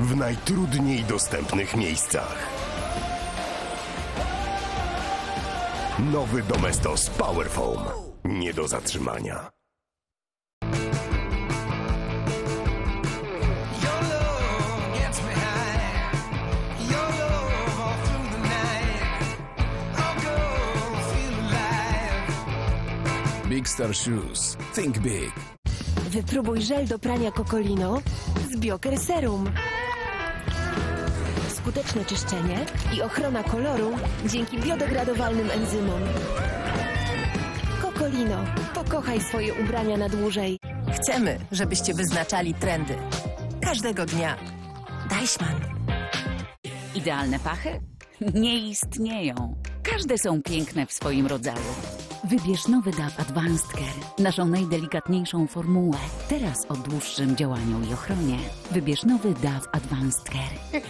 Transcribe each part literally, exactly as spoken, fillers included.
w najtrudniej dostępnych miejscach. Nowy Domestos Power Foam. Nie do zatrzymania. Big Star Shoes. Think big. Wypróbuj żel do prania Cocolino z Bioker Serum. Skuteczne czyszczenie i ochrona koloru dzięki biodegradowalnym enzymom. Cocolino. Pokochaj swoje ubrania na dłużej. Chcemy, żebyście wyznaczali trendy. Każdego dnia. Deichmann. Idealne pachy? Nie istnieją. Każde są piękne w swoim rodzaju. Wybierz nowy Dove Advanced Care, naszą najdelikatniejszą formułę. Teraz o dłuższym działaniu i ochronie. Wybierz nowy Dove Advanced Care.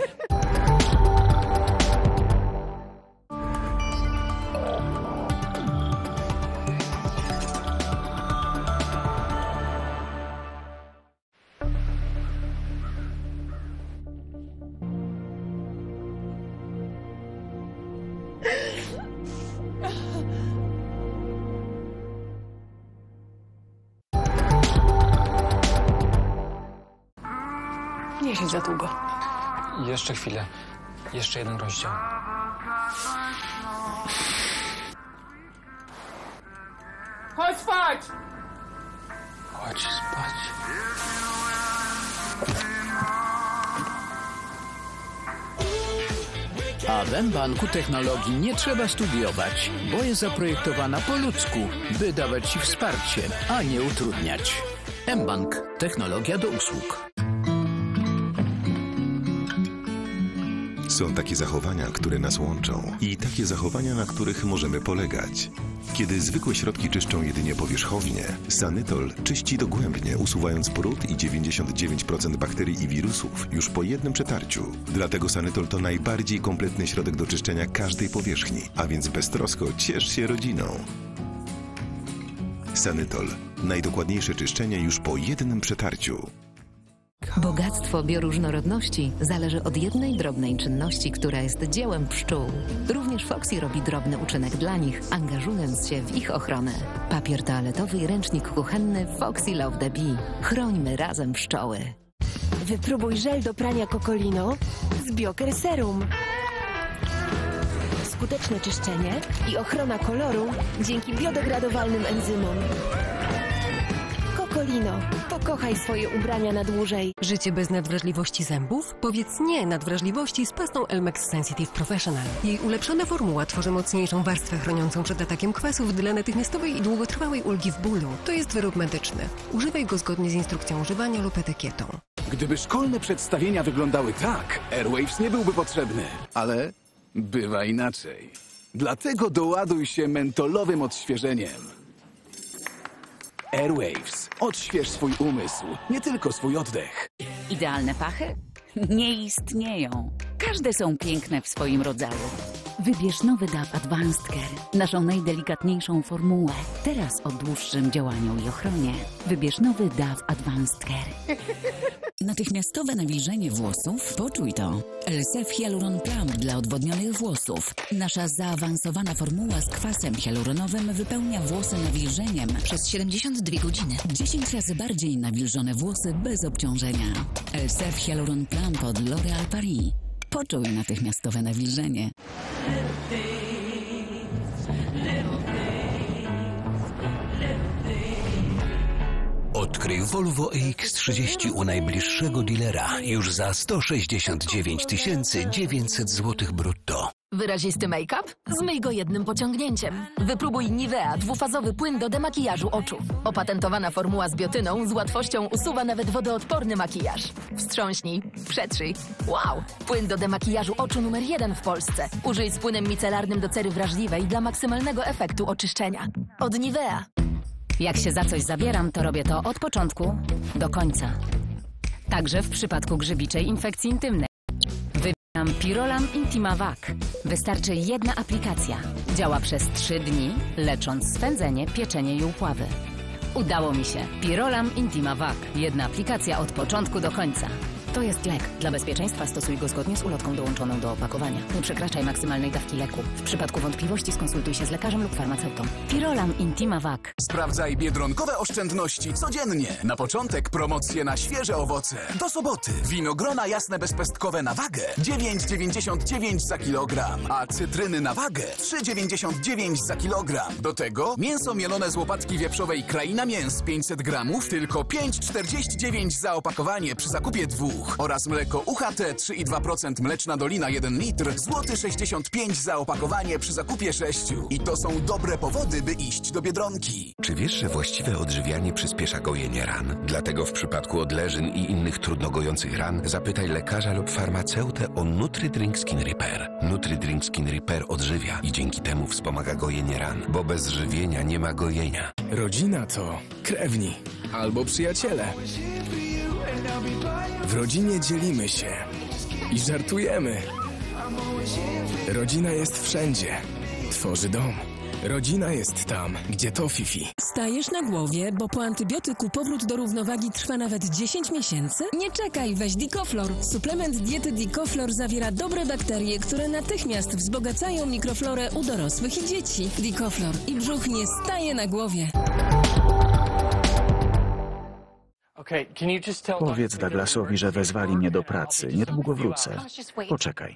Nie siedź za długo. Jeszcze chwilę. Jeszcze jeden rozdział. Chodź spać! Chodź spać. A w mBanku technologii nie trzeba studiować, bo jest zaprojektowana po ludzku, by dawać Ci wsparcie, a nie utrudniać. mBank. Technologia do usług. Są takie zachowania, które nas łączą i takie zachowania, na których możemy polegać. Kiedy zwykłe środki czyszczą jedynie powierzchownie, Sanytol czyści dogłębnie, usuwając brud i dziewięćdziesiąt dziewięć procent bakterii i wirusów już po jednym przetarciu. Dlatego Sanytol to najbardziej kompletny środek do czyszczenia każdej powierzchni, a więc beztrosko ciesz się rodziną. Sanytol. Najdokładniejsze czyszczenie już po jednym przetarciu. Bogactwo bioróżnorodności zależy od jednej drobnej czynności, która jest dziełem pszczół. Również Foxy robi drobny uczynek dla nich, angażując się w ich ochronę. Papier toaletowy i ręcznik kuchenny Foxy Love the Bee. Chrońmy razem pszczoły. Wypróbuj żel do prania Cocolino z Bioker Serum. Skuteczne czyszczenie i ochrona koloru dzięki biodegradowalnym enzymom. Cocolino. Pokochaj swoje ubrania na dłużej. Życie bez nadwrażliwości zębów? Powiedz nie nadwrażliwości z pastą Elmex Sensitive Professional. Jej ulepszona formuła tworzy mocniejszą warstwę chroniącą przed atakiem kwasów dla natychmiastowej i długotrwałej ulgi w bólu. To jest wyrób medyczny. Używaj go zgodnie z instrukcją używania lub etykietą. Gdyby szkolne przedstawienia wyglądały tak, Airwaves nie byłby potrzebny. Ale bywa inaczej. Dlatego doładuj się mentolowym odświeżeniem. Airwaves. Odśwież swój umysł, nie tylko swój oddech. Idealne pachy? Nie istnieją. Każde są piękne w swoim rodzaju. Wybierz nowy Dove Advanced Care, naszą najdelikatniejszą formułę. Teraz o dłuższym działaniu i ochronie. Wybierz nowy Dove Advanced Care. Natychmiastowe nawilżenie włosów? Poczuj to. L S F Hyaluron Plump dla odwodnionych włosów. Nasza zaawansowana formuła z kwasem hialuronowym wypełnia włosy nawilżeniem przez siedemdziesiąt dwie godziny. dziesięć razy bardziej nawilżone włosy bez obciążenia. L S F Hyaluron Plump od L'Oréal Paris. Poczuj natychmiastowe nawilżenie. Odkryj Volvo E X trzydzieści u najbliższego dealera już za sto sześćdziesiąt dziewięć tysięcy dziewięćset złotych brutto. Wyrazisty make-up? Zmyj go jednym pociągnięciem. Wypróbuj Nivea dwufazowy płyn do demakijażu oczu. Opatentowana formuła z biotyną z łatwością usuwa nawet wodoodporny makijaż. Wstrząśnij, przetrzyj. Wow! Płyn do demakijażu oczu numer jeden w Polsce. Użyj z płynem micelarnym do cery wrażliwej dla maksymalnego efektu oczyszczenia. Od Nivea. Jak się za coś zabieram, to robię to od początku do końca. Także w przypadku grzybiczej infekcji intymnej. Wybieram Pirolam Intima Vac. Wystarczy jedna aplikacja. Działa przez trzy dni, lecząc swędzenie, pieczenie i upławy. Udało mi się. Pirolam Intima Vac. Jedna aplikacja od początku do końca. To jest lek. Dla bezpieczeństwa stosuj go zgodnie z ulotką dołączoną do opakowania. Nie przekraczaj maksymalnej dawki leku. W przypadku wątpliwości skonsultuj się z lekarzem lub farmaceutą. Pirolam Intima Vac. Sprawdzaj biedronkowe oszczędności codziennie. Na początek promocje na świeże owoce. Do soboty winogrona jasne bezpestkowe na wagę dziewięć dziewięćdziesiąt dziewięć za kilogram, a cytryny na wagę trzy dziewięćdziesiąt dziewięć za kilogram. Do tego mięso mielone z łopatki wieprzowej Kraina Mięs pięćset gramów tylko pięć czterdzieści dziewięć za opakowanie przy zakupie dwóch. Oraz mleko U H T trzy i dwa procent Mleczna Dolina jeden litr złoty sześćdziesiąt pięć za opakowanie przy zakupie sześciu. I to są dobre powody, by iść do Biedronki. Czy wiesz, że właściwe odżywianie przyspiesza gojenie ran? Dlatego w przypadku odleżyn i innych trudno gojących ran zapytaj lekarza lub farmaceutę o Nutri-Drink Skin Repair. Nutri-Drink Skin Repair odżywia i dzięki temu wspomaga gojenie ran, bo bez żywienia nie ma gojenia. Rodzina to krewni albo przyjaciele. W rodzinie dzielimy się i żartujemy. Rodzina jest wszędzie. Tworzy dom. Rodzina jest tam, gdzie to Fifi. Stajesz na głowie, bo po antybiotyku powrót do równowagi trwa nawet dziesięć miesięcy? Nie czekaj, weź Dicoflor. Suplement diety Dicoflor zawiera dobre bakterie, które natychmiast wzbogacają mikroflorę u dorosłych i dzieci. Dicoflor i brzuch nie staje na głowie. Powiedz Douglasowi, że wezwali mnie do pracy. Niedługo wrócę. Poczekaj.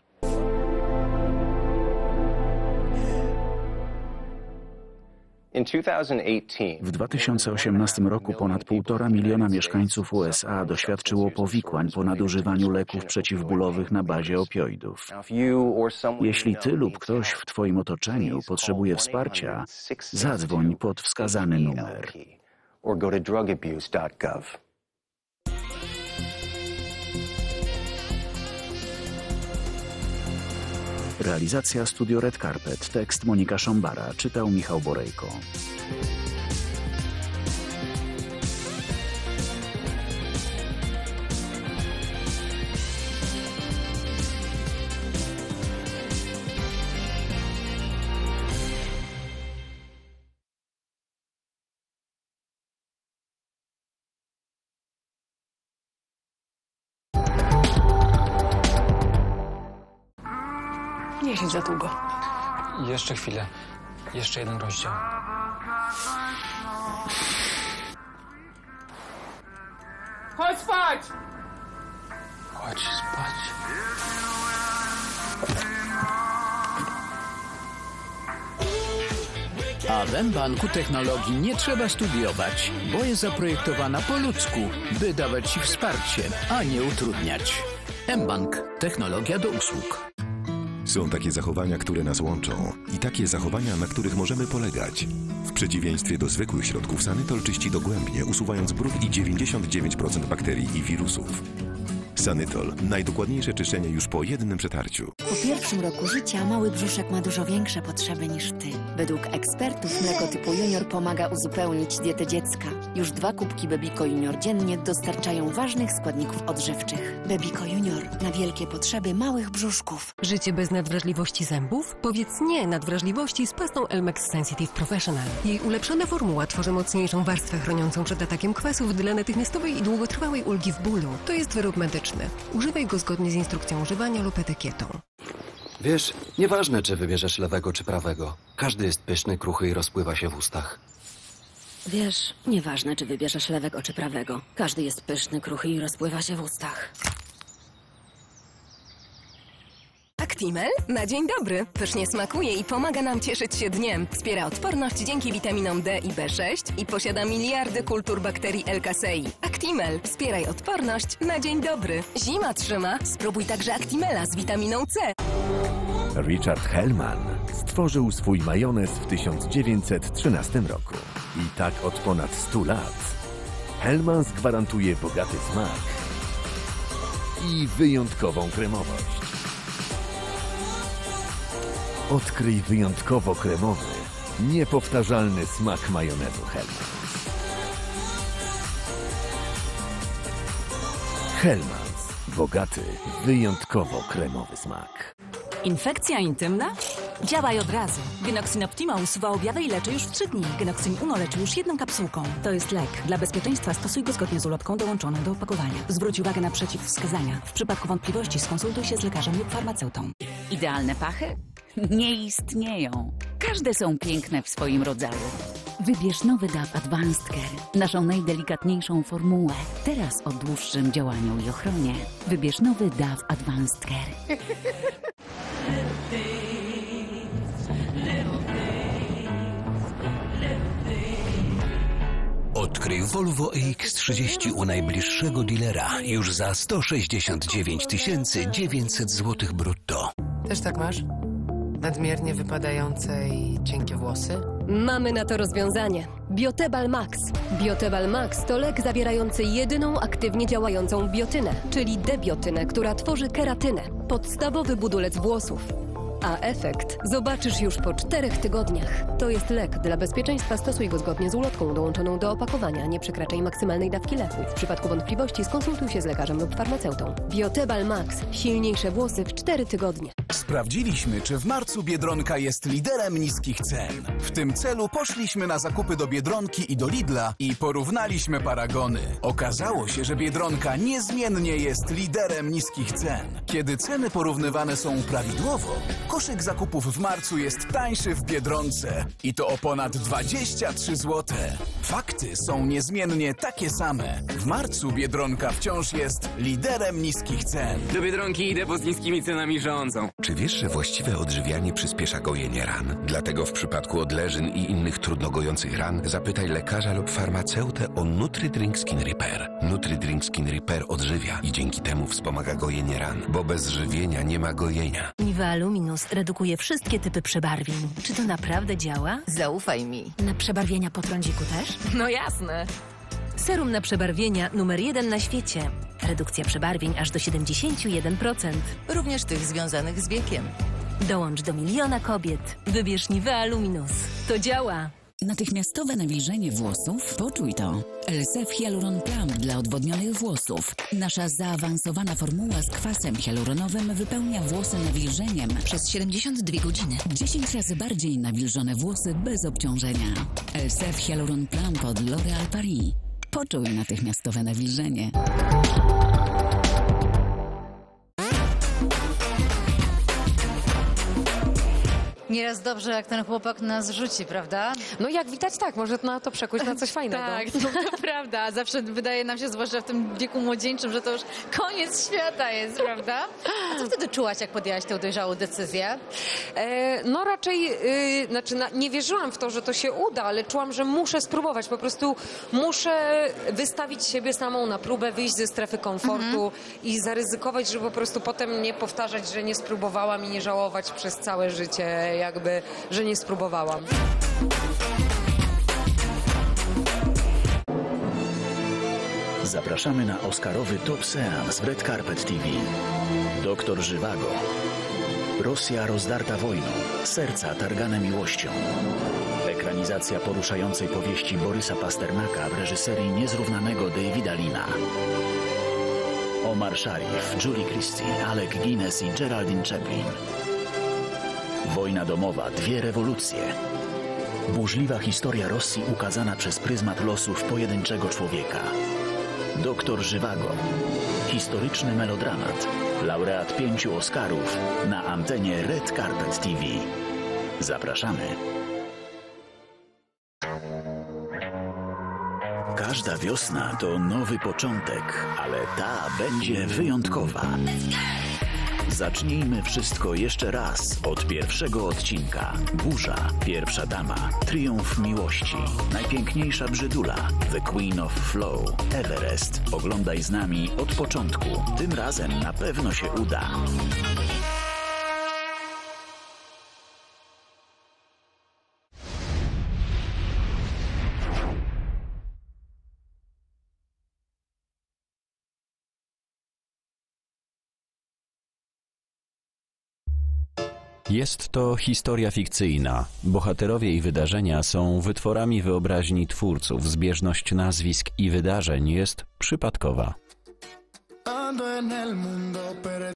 W dwa tysiące osiemnastym roku ponad półtora miliona mieszkańców U S A doświadczyło powikłań po nadużywaniu leków przeciwbólowych na bazie opioidów. Jeśli ty lub ktoś w twoim otoczeniu potrzebuje wsparcia, zadzwoń pod wskazany numer. Realizacja Studio Red Carpet. Tekst Monika Szombara. Czytał Michał Borejko. Nie siedź za długo. Jeszcze chwilę. Jeszcze jeden rozdział. Chodź spać! Chodź spać. A w mBanku technologii nie trzeba studiować, bo jest zaprojektowana po ludzku, by dawać ci wsparcie, a nie utrudniać. mBank. Technologia do usług. Są takie zachowania, które nas łączą i takie zachowania, na których możemy polegać. W przeciwieństwie do zwykłych środków Sanytol czyści dogłębnie, usuwając brud i dziewięćdziesiąt dziewięć procent bakterii i wirusów. Sanytol. Najdokładniejsze czyszczenie już po jednym przetarciu. Po pierwszym roku życia mały brzuszek ma dużo większe potrzeby niż ty. Według ekspertów mleko typu junior pomaga uzupełnić dietę dziecka. Już dwa kubki Bebico Junior dziennie dostarczają ważnych składników odżywczych. Bebico Junior na wielkie potrzeby małych brzuszków. Życie bez nadwrażliwości zębów? Powiedz nie nadwrażliwości z pastą Elmex Sensitive Professional. Jej ulepszona formuła tworzy mocniejszą warstwę chroniącą przed atakiem kwasów dla natychmiastowej i długotrwałej ulgi w bólu. To jest wyrób medyczny. Używaj go zgodnie z instrukcją używania lub etykietą. Wiesz, nieważne czy wybierzesz lewego czy prawego. Każdy jest pyszny, kruchy i rozpływa się w ustach. Wiesz, nieważne czy wybierzesz lewego czy prawego. Każdy jest pyszny, kruchy i rozpływa się w ustach. Actimel? Na dzień dobry. Pysznie smakuje i pomaga nam cieszyć się dniem. Wspiera odporność dzięki witaminom D i B sześć i posiada miliardy kultur bakterii L. casei. Actimel. Wspieraj odporność na dzień dobry. Zima trzyma. Spróbuj także Actimela z witaminą C. Richard Hellman stworzył swój majonez w tysiąc dziewięćset trzynastym roku. I tak od ponad stu lat. Hellmans gwarantuje bogaty smak i wyjątkową kremowość. Odkryj wyjątkowo kremowy, niepowtarzalny smak majonezu Hellmans. Hellmans. Bogaty, wyjątkowo kremowy smak. Infekcja intymna? Działaj od razu. Genoxin Optima usuwa objawy i leczy już w trzy dni. Genoxin Uno leczy już jedną kapsułką. To jest lek. Dla bezpieczeństwa stosuj go zgodnie z ulotką dołączoną do opakowania. Zwróć uwagę na przeciwwskazania. W przypadku wątpliwości skonsultuj się z lekarzem lub farmaceutą. Idealne pachy? Nie istnieją. Każde są piękne w swoim rodzaju. Wybierz nowy D A W Advanced Care, naszą najdelikatniejszą formułę. Teraz o dłuższym działaniu i ochronie. Wybierz nowy D A W Advanced Care. Odkryj Volvo E X trzydzieści u najbliższego dealera już za sto sześćdziesiąt dziewięć tysięcy dziewięćset złotych brutto. Też tak masz? Nadmiernie wypadające i cienkie włosy? Mamy na to rozwiązanie. Biotebal Max. Biotebal Max to lek zawierający jedyną aktywnie działającą biotynę, czyli debiotynę, która tworzy keratynę, podstawowy budulec włosów. A efekt zobaczysz już po czterech tygodniach. To jest lek. Dla bezpieczeństwa stosuj go zgodnie z ulotką dołączoną do opakowania. Nie przekraczaj maksymalnej dawki leku. W przypadku wątpliwości skonsultuj się z lekarzem lub farmaceutą. Biotebal Max. Silniejsze włosy w cztery tygodnie. Sprawdziliśmy, czy w marcu Biedronka jest liderem niskich cen. W tym celu poszliśmy na zakupy do Biedronki i do Lidla i porównaliśmy paragony. Okazało się, że Biedronka niezmiennie jest liderem niskich cen. Kiedy ceny porównywane są prawidłowo, koszyk zakupów w marcu jest tańszy w Biedronce i to o ponad dwadzieścia trzy złote. Fakty są niezmiennie takie same. W marcu Biedronka wciąż jest liderem niskich cen. Do Biedronki idę, bo z niskimi cenami rządzą. Czy wiesz, że właściwe odżywianie przyspiesza gojenie ran? Dlatego w przypadku odleżyn i innych trudno gojących ran zapytaj lekarza lub farmaceutę o Nutri-Drink Skin Repair. Nutri-Drink Skin Repair odżywia i dzięki temu wspomaga gojenie ran, bo bez żywienia nie ma gojenia. Nivea Luminous redukuje wszystkie typy przebarwień. Czy to naprawdę działa? Zaufaj mi. Na przebarwienia po trądziku też? No jasne. Serum na przebarwienia numer jeden na świecie. Redukcja przebarwień aż do siedemdziesiąt jeden procent. Również tych związanych z wiekiem. Dołącz do miliona kobiet. Wybierz Nivea Luminous. To działa. Natychmiastowe nawilżenie włosów? Poczuj to. L S F Hyaluron Plump dla odwodnionych włosów. Nasza zaawansowana formuła z kwasem hialuronowym wypełnia włosy nawilżeniem przez siedemdziesiąt dwie godziny. dziesięć razy bardziej nawilżone włosy bez obciążenia. L S F Hyaluron Plump od L'Oréal Paris. Poczuj natychmiastowe nawilżenie. Nieraz dobrze, jak ten chłopak nas rzuci, prawda? No jak widać, tak, może na to przekuć na coś fajnego. Tak, no to prawda. Zawsze wydaje nam się, zwłaszcza w tym wieku młodzieńczym, że to już koniec świata jest, prawda? A co wtedy czułaś, jak podjęłaś tę dojrzałą decyzję? E, no raczej, yy, znaczy na, nie wierzyłam w to, że to się uda, ale czułam, że muszę spróbować. Po prostu muszę wystawić siebie samą na próbę, wyjść ze strefy komfortu mhm. i zaryzykować, żeby po prostu potem nie powtarzać, że nie spróbowałam i nie żałować przez całe życie, jakby, że nie spróbowałam. Zapraszamy na oscarowy top seans w Red Carpet T V. Doktor Żywago. Rosja rozdarta wojną. Serca targane miłością. Ekranizacja poruszającej powieści Borysa Pasternaka w reżyserii niezrównanego Davida Lina. Omar Sharif, Julie Christie, Alec Guinness i Geraldine Chaplin. Wojna domowa, dwie rewolucje. Burzliwa historia Rosji ukazana przez pryzmat losów pojedynczego człowieka. Doktor Żywago. Historyczny melodramat. Laureat pięciu Oscarów na antenie Red Carpet T V. Zapraszamy. Każda wiosna to nowy początek, ale ta będzie wyjątkowa. Zacznijmy wszystko jeszcze raz od pierwszego odcinka. Burza, pierwsza dama, triumf miłości, najpiękniejsza brzydula, The Queen of Flow, Everest. Oglądaj z nami od początku. Tym razem na pewno się uda. Jest to historia fikcyjna. Bohaterowie i wydarzenia są wytworami wyobraźni twórców. Zbieżność nazwisk i wydarzeń jest przypadkowa.